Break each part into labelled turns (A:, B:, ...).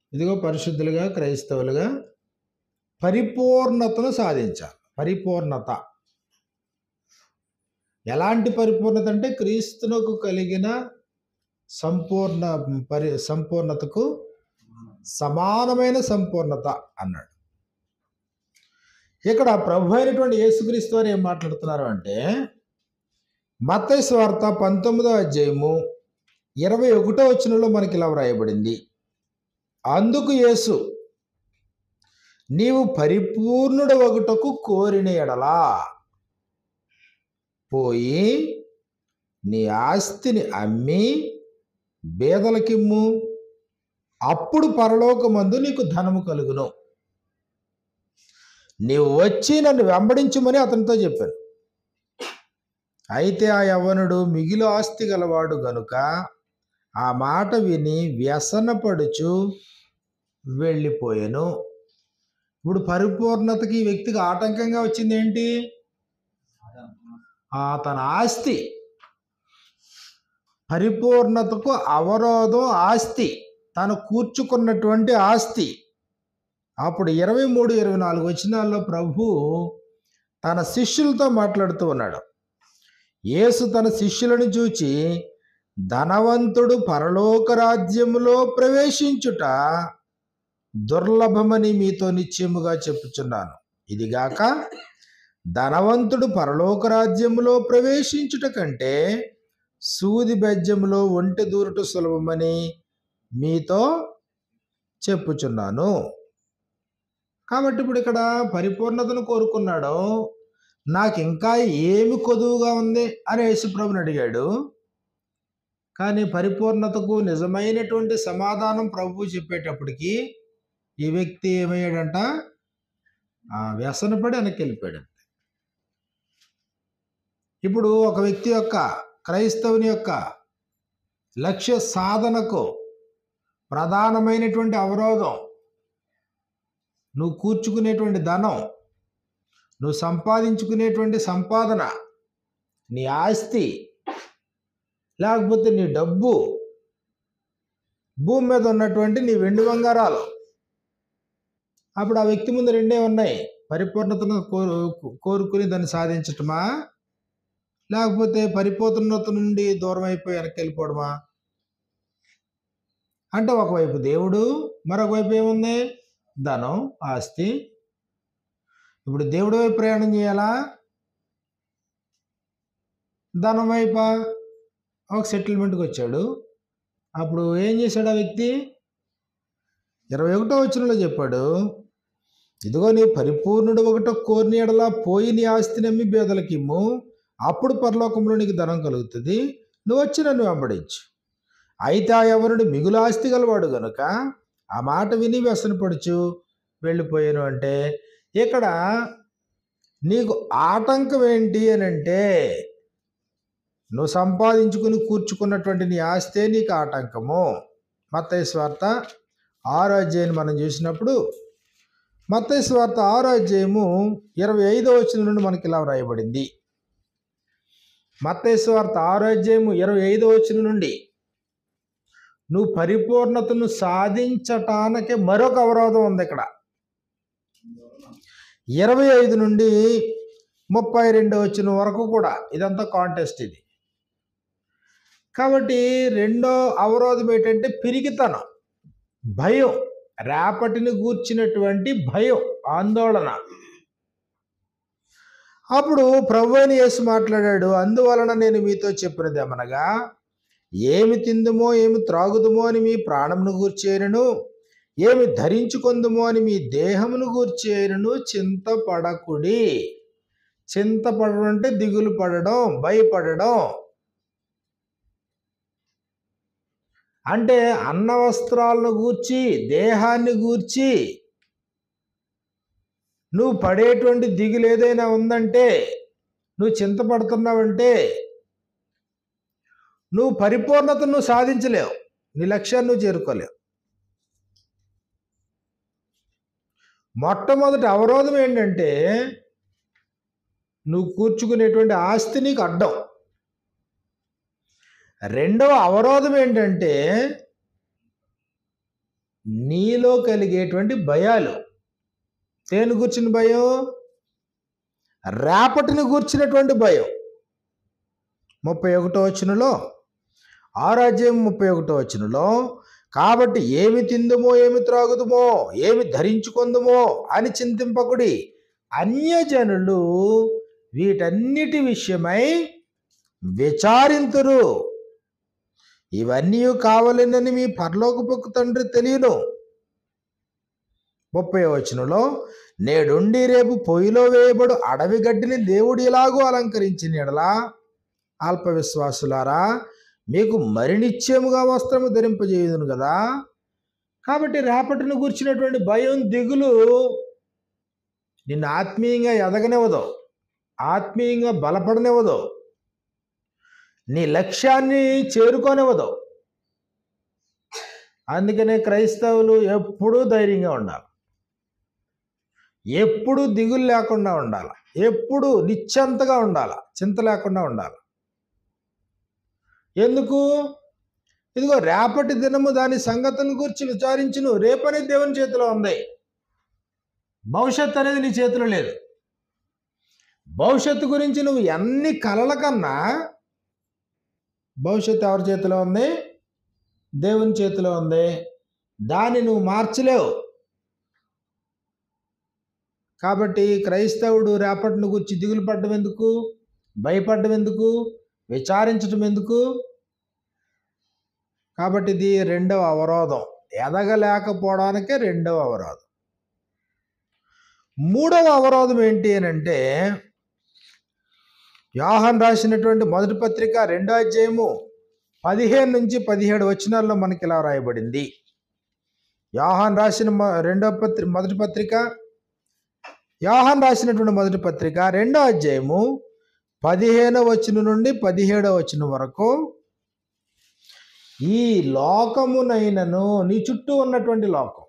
A: ఇదిగో పరిశుద్ధులుగా, క్రైస్తవులుగా పరిపూర్ణతను సాధించాలి. పరిపూర్ణత ఎలాంటి పరిపూర్ణత అంటే క్రీస్తునకు కలిగిన సంపూర్ణతకు సమానమైన సంపూర్ణత అన్నాడు. ఇక్కడ ప్రభు అయినటువంటి యేసుక్రీస్తు వారు ఏం మాట్లాడుతున్నారు అంటే, మత్తయి సువార్త 19వ అధ్యాయము 21వ వచనంలో మనకి ఇలా వ్రాయబడింది. అందుకు యేసు, నీవు పరిపూర్ణుడవగుటకు కోరిన ఎడలా పోయి నీ ఆస్తిని అమ్మి బేదలకిమ్ము, అప్పుడు పరలోకమందు నీకు ధనము కలుగును. నీవు వచ్చి నన్ను వెంబడించుమని అతనితో చెప్పాను. అయితే ఆ యవ్వనుడు మిగిలి ఆస్తి గలవాడు గనుక ఆ మాట విని వ్యసనపడుచు వెళ్ళిపోయాను. ఇప్పుడు పరిపూర్ణతకి ఈ వ్యక్తికి ఆటంకంగా వచ్చింది ఏంటి? తన ఆస్తి. పరిపూర్ణతకు అవరోధం ఆస్తి, తను కూర్చుకున్నటువంటి ఆస్తి. అప్పుడు 23, 24 వచనాల్లో ప్రభు తన శిష్యులతో మాట్లాడుతూ ఉన్నాడు. యేసు తన శిష్యులను చూచి, ధనవంతుడు పరలోక రాజ్యములో ప్రవేశించుట దుర్లభమని మీతో నిశ్చయముగా చెప్పుచున్నాను. ఇదిగాక ధనవంతుడు పరలోక రాజ్యములో ప్రవేశించుట కంటే సూది బెజ్జములో ఒంటె దూరుట సులభమని మీతో చెప్పుచున్నాను. కాబట్టి ఇప్పుడు ఇక్కడ పరిపూర్ణతను కోరుకున్నాడు. నాకు ఇంకా ఏమి కొదువుగా ఉంది అని యేసుప్రభుని అడిగాడు. కానీ పరిపూర్ణతకు నిజమైనటువంటి సమాధానం ప్రభువు చెప్పేటప్పటికి ఈ వ్యక్తి ఏమయ్యాడంట? వ్యసనపడి వెనక్కి వెళ్ళిపోయాడు. ఇప్పుడు ఒక వ్యక్తి యొక్క, క్రైస్తవుని యొక్క లక్ష్య సాధనకు ప్రధానమైనటువంటి అవరోధం నువ్వు కూర్చుకునేటువంటి ధనం, నువ్వు సంపాదించుకునేటువంటి సంపాదన, నీ ఆస్తి, లేకపోతే నీ డబ్బు, భూమి మీద ఉన్నటువంటి నీ వెండి బంగారాలు. అప్పుడు ఆ వ్యక్తి ముందు రెండే ఉన్నాయి: పరిపూర్ణతను కోరుకుని దాన్ని సాధించటమా, లేకపోతే పరిపూర్ణత నుండి దూరం అయిపోయి వెనక్కి వెళ్ళిపోవడమా? అంటే ఒకవైపు దేవుడు, మరొక వైపు ఏముంది? ధనం, ఆస్తి. ఇప్పుడు దేవుడి వైపు ప్రయాణం చేయాలా, ధనం వైపు? ఒక సెటిల్మెంట్కి వచ్చాడు. అప్పుడు ఏం చేశాడు ఆ వ్యక్తి? 21వ వచనంలో చెప్పాడు, ఇదిగో నీ పరిపూర్ణుడు ఒకటో కోరిన ఎడలా పోయి నీ ఆస్తిని అమ్మి బేదలకిమ్ము, అప్పుడు పరలోకంలో నీకు ధనం కలుగుతుంది. నువ్వు వచ్చి నన్ను వెంబడించు. అయితే ఆ యవ్వనుడు మిగులు ఆస్తి గలవాడు గనుక ఆ మాట విని వ్యసనపడుచు వెళ్ళిపోయాను. అంటే ఇక్కడ నీకు ఆటంకం ఏంటి అని అంటే, నువ్వు సంపాదించుకుని కూర్చుకున్నటువంటి నీ ఆస్తే నీకు ఆటంకము. మత్తయి సువార్త 6వ అధ్యాయం మనం చూసినప్పుడు, మత్తయి సువార్త 6వ అధ్యాయము 25వ వచనం నుండి మనకి ఇలా వ్రాయబడింది. మత్తయి సువార్త 6వ అధ్యాయము 25వ వచనం నుండి, నువ్వు పరిపూర్ణతను సాధించటానికి మరొక అవరోధం ఉంది ఇక్కడ. 25 నుండి 32వ వచనం వరకు కూడా ఇదంతా కాంటెస్ట్ ఇది. కాబట్టి రెండో అవరోధం ఏంటంటే పిరికితనం, భయం, రేపటిని గూర్చినటువంటి భయం, ఆందోళన. అప్పుడు ప్రభువైన యేసు మాట్లాడాడు, అందువలన నేను మీతో చెప్పినదేమనగా, ఏమి తిందుమో ఏమి త్రాగుదుమో అని మీ ప్రాణమును గూర్చేయను, ఏమి ధరించుకొందుమో అని మీ దేహమును గూర్చేయను చింతపడకుడి. చింతపడడం అంటే దిగులు పడడం, భయపడడం. అంటే అన్న వస్త్రాలను గూర్చి, దేహాన్ని గూర్చి నువ్వు పడేటువంటి దిగులు ఏదైనా ఉందంటే, నువ్వు చింతపడుతున్నావంటే, నువ్వు పరిపూర్ణతను నువ్వు సాధించలేవు, నీ లక్ష్యాన్ని నువ్వు చేరుకోలేవు. మొట్టమొదటి అవరోధం ఏంటంటే, నువ్వు కూర్చుకునేటువంటి ఆస్తి నీకు అడ్డం. రెండవ అవరోధం ఏంటంటే, నీలో కలిగేటువంటి భయాలు. దేని గూర్చిన భయం? రేపటిని గూర్చినటువంటి భయం. 31వ వచనంలో, 6వ అధ్యాయం 31వ వచనంలో, కాబట్టి ఏమి తిందుమో, ఏమి త్రాగుదుమో, ఏమి ధరించుకొందుమో అని చింతింపకుడి, అన్యజనులు వీటన్నిటి విషయమై విచారింతురు. ఇవన్నీ కావాలనని మీ పరలోకపు తండ్రి తెలియను. 30వ వచనంలో, నేడుండి రేపు పొయ్యిలో వేయబడు అడవి గడ్డిని దేవుడు ఇలాగూ అలంకరించిన యెడల అల్ప విశ్వాసులారా, మీకు మరి నిశ్చయముగా వస్త్రము ధరింపజేయుదును కదా. కాబట్టి రేపటిని గుర్చినటువంటి భయం, దిగులు నిన్ను ఆత్మీయంగా ఎదగనివ్వదు, ఆత్మీయంగా బలపడనివ్వదు, నీ లక్ష్యాన్ని చేరుకోనివ్వదు. అందుకనే క్రైస్తవులు ఎప్పుడూ ధైర్యంగా ఉండాలి, ఎప్పుడు దిగులు లేకుండా ఉండాలి, ఎప్పుడు నిశ్చింతగా ఉండాలి, చింత లేకుండా ఉండాలి. ఎందుకు? ఇదిగో రేపటి దినము దాని సంగతులను గురించి విచారించును. రేపనేది దేవుని చేతిలో ఉంది, భవిష్యత్తు అనేది నీ చేతిలో లేదు. భవిష్యత్తు గురించి నువ్వు ఎన్ని కలల కన్నా భవిష్యత్తు ఎవరి చేతిలో ఉంది? దేవుని చేతిలో ఉంది. దాన్ని నువ్వు మార్చలేవు. కాబట్టి క్రైస్తవుడు రేపటిని గురించి దిగులు పడ్డం ఎందుకు? భయపడ్డం ఎందుకు? విచారించడం ఎందుకు? కాబట్టి ఇది రెండవ అవరోధం, ఎదగలేకపోవడానికే రెండవ అవరోధం. మూడవ అవరోధం ఏంటి అని అంటే, యోహాను రాసినటువంటి మొదటి పత్రిక 2వ అధ్యాయము 15 నుంచి 17 వచనాల్లో మనకి ఇలా రాయబడింది. యోహాను రాసిన మొదటి పత్రిక, యోహాను రాసినటువంటి మొదటి పత్రిక 2వ అధ్యాయము 15వ వచనం నుండి 17వ వచనం వరకు, ఈ లోకమునైనను, నీ చుట్టూ ఉన్నటువంటి లోకం,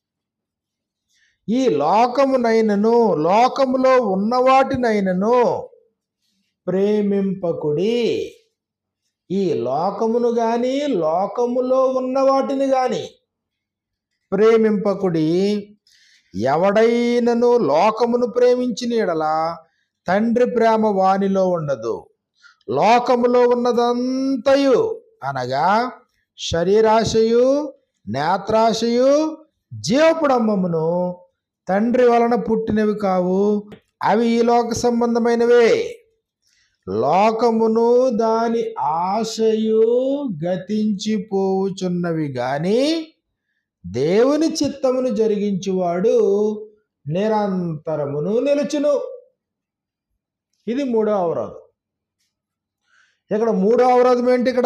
A: ఈ లోకమునైనను లోకములో ఉన్నవాటినైనను ప్రేమింపకుడి. ఈ లోకమును గాని లోకములో ఉన్న వాటిని గాని ప్రేమింపకుడి. ఎవడైనను లోకమును ప్రేమించిన యెడల తండ్రి ప్రేమ వానిలో ఉండదు. లోకములో ఉన్నదంతయు అనగా శరీరాశయు, నేత్రాశయు, జీవపుడంబమును తండ్రి వలన పుట్టినవి కావు, అవి ఈ లోక సంబంధమైనవే. లోకమును దాని ఆశయు గతించిపోవుచున్నవి గాని దేవుని చిత్తమును జరిగించువాడు నిరంతరమును నిలుచును. ఇది మూడో అవరోధం. ఇక్కడ మూడో అవరోధం ఏంటి? ఇక్కడ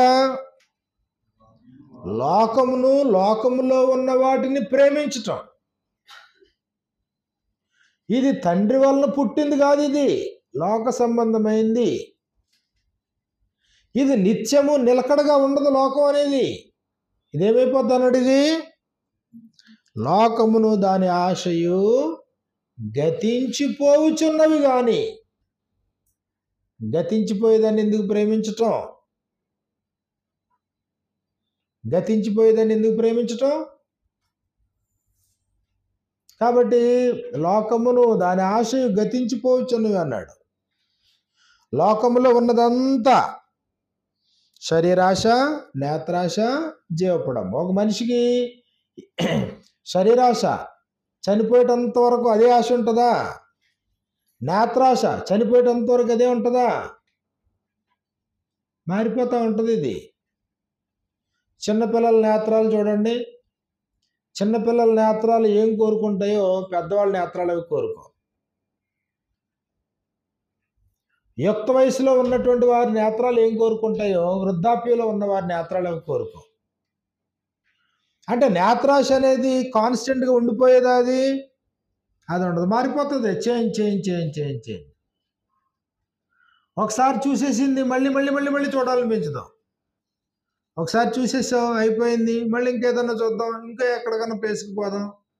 A: లోకమును లోకములో ఉన్న వాటిని ప్రేమించటం. ఇది తండ్రి వలన పుట్టింది కాదు, ఇది లోక సంబంధమైంది. ఇది నిత్యము నిలకడగా ఉండదు లోకం అనేది. ఇదేమైపోద్ది అన్నాడు? ఇది లోకమును దాని ఆశయు గతించిపోవుచున్నవి గాని, గతించిపోయేదాన్ని ఎందుకు ప్రేమించటం? గతించిపోయేదాన్ని ఎందుకు ప్రేమించటం? కాబట్టి లోకమును దాని ఆశయు గతించిపోవచ్చున్నవి అన్నాడు. లోకములో ఉన్నదంతా శరీరాశ, నేత్రాశ, జీవపుడం. ఒక మనిషికి శరీరాశ చనిపోయేటంత వరకు అదే ఆశ ఉంటుందా? నేత్రాశ చనిపోయేటంత వరకు అదే ఉంటుందా? మారిపోతూ ఉంటుంది. ఇది చిన్నపిల్లల నేత్రాలు చూడండి. చిన్నపిల్లల నేత్రాలు ఏం కోరుకుంటాయో పెద్దవాళ్ళ నేత్రాలు అవి కోరుకో. యుక్త వయసులో ఉన్నటువంటి వారి నేత్రాలు ఏం కోరుకుంటాయో వృద్ధాప్యంలో ఉన్న వారి నేత్రాలు అవి కోరుకో. అంటే నేత్రాశ అనేది కాన్స్టెంట్గా ఉండిపోయేదా? అది ఉండదు, మారిపోతుంది. చేంజ్. ఒకసారి చూసేసింది మళ్ళీ మళ్ళీ మళ్ళీ మళ్ళీ చూడాలనిపించదాం. ఒకసారి చూసేసాం, అయిపోయింది, మళ్ళీ ఇంకేదన్నా చూద్దాం, ఇంకా ఎక్కడికన్నా ప్లేస్కి పోదాం.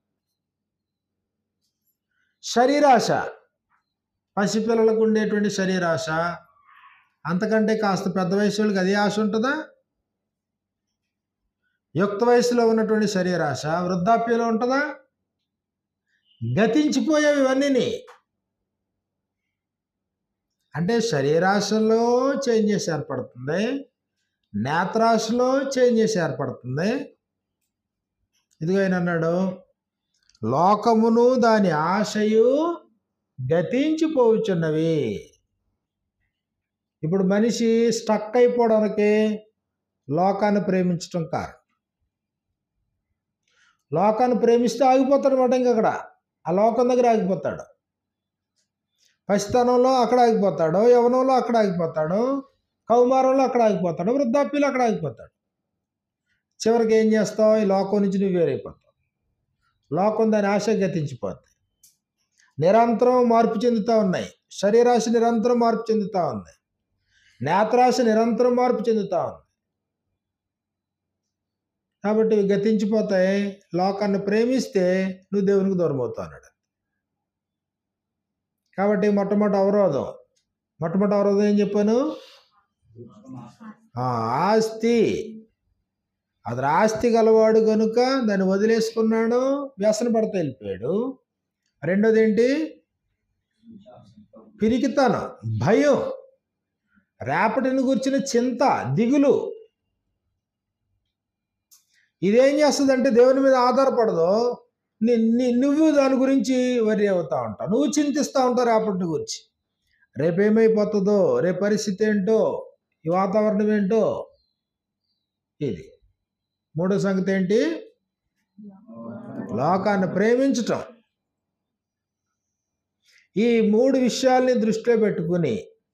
A: శరీరాశ, పసిపిల్లలకు ఉండేటువంటి శరీరాశ, అంతకంటే కాస్త పెద్ద వయసు వాళ్ళకి అదే ఆశ ఉంటుందా? యుక్త వయసులో ఉన్నటువంటి శరీరాశ వృద్ధాప్యంలో ఉంటుందా? గతించిపోయేవి ఇవన్నీని. అంటే శరీరాశలో చేంజెస్ ఏర్పడుతుంది, నేత్రాశలో చేంజెస్ ఏర్పడుతుంది. ఇదిగో ఆయన అన్నాడు, లోకమును దాని ఆశయు గతించిపోవచ్చున్నవి. ఇప్పుడు మనిషి స్టక్ అయిపోవడానికి లోకాన్ని ప్రేమించటం కారణం. లోకాన్ని ప్రేమిస్తే ఆగిపోతాడు అన్నమాట. ఇంకక్కడ ఆ లోకం దగ్గర ఆగిపోతాడు. పసితనంలో అక్కడ ఆగిపోతాడు, యవనంలో అక్కడ ఆగిపోతాడు, కౌమారంలో అక్కడ ఆగిపోతాడు, వృద్ధాప్యంలో అక్కడ ఆగిపోతాడు. చివరికి ఏం చేస్తావు? ఈ లోకం నుంచి నువ్వు వేరైపోతావు. లోకం దాని ఆశ గతించిపోతుంది. నిరంతరం మార్పు చెందుతూ ఉన్నాయి. శరీరాశ నిరంతరం మార్పు చెందుతూ ఉంది, నేత్రాశ నిరంతరం మార్పు చెందుతూ ఉంది. కాబట్టి ఇవి గతించిపోతాయి. లోకాన్ని ప్రేమిస్తే నువ్వు దేవునికి దూరం అవుతావు అన్నాడు. కాబట్టి మొట్టమొదటి అవరోధం ఏం చెప్పాను? ఆస్తి. అతను ఆస్తి గలవాడు కనుక దాన్ని వదిలేసుకున్నాడు, వ్యసన పడతా వెళ్ళిపోయాడు. రెండోది ఏంటి? పిరికితనం, భయం, రేపటిని గురించిన చింత, దిగులు. ఇదేం చేస్తుందంటే దేవుని మీద ఆధారపడదు. నువ్వు దాని గురించి వరి అవుతా ఉంటావు, నువ్వు చింతిస్తూ ఉంటావు రేపటి గురించి. రేపేమైపోతుందో, రేపు పరిస్థితి ఏంటో, ఈ వాతావరణం ఏంటో. ఇది మూడో సంగతి ఏంటి? లోకాన్ని ప్రేమించటం. ఈ మూడు విషయాల్ని దృష్టిలో పెట్టుకుని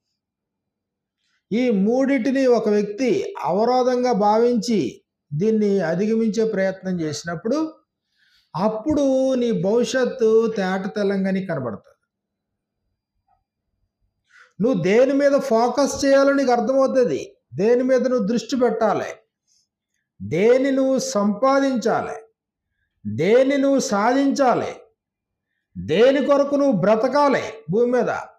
A: ఈ మూడిటిని ఒక వ్యక్తి అవరోధంగా భావించి దీన్ని అధిగమించే ప్రయత్నం చేసినప్పుడు అప్పుడు నీ భవిష్యత్తు తేట తెల్లంగానే కనబడుతుంది. నువ్వు దేని మీద ఫోకస్ చేయాలో నీకు అర్థమవుతుంది. దేని మీద నువ్వు దృష్టి పెట్టాలి, దేన్ని నువ్వు సంపాదించాలి, దేన్ని నువ్వు సాధించాలి, దేని కొరకు నువ్వు బ్రతకాలి భూమి మీద,